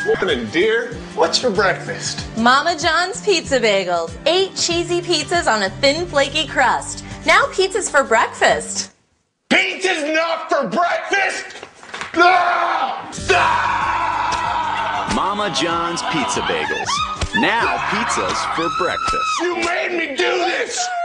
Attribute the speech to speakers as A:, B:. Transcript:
A: Morning, dear. What's for breakfast?
B: Mama John's Pizza Bagels. 8 cheesy pizzas on a thin, flaky crust. Now pizza's for breakfast.
A: Pizza's not for breakfast! Ah! Ah!
C: Mama John's Pizza Bagels. Now pizza's for breakfast.
A: You made me do this!